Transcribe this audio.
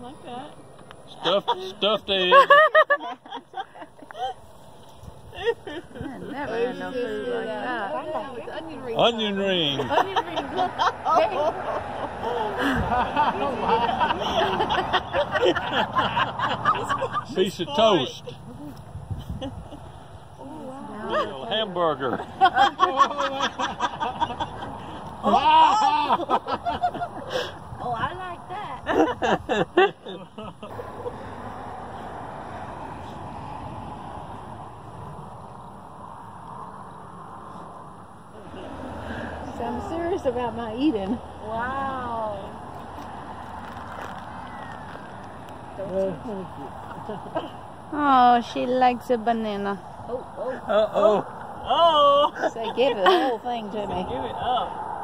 like that. Stuffed egg. I never had no food like that. Onion rings. Onion ring. Onion rings. Piece of toast. Now Hamburger. Oh, I like that. So I'm serious about my eating. Wow. Oh, she likes a banana. Oh, oh. Uh-oh. Oh. Say, give the whole thing to me. Give it up.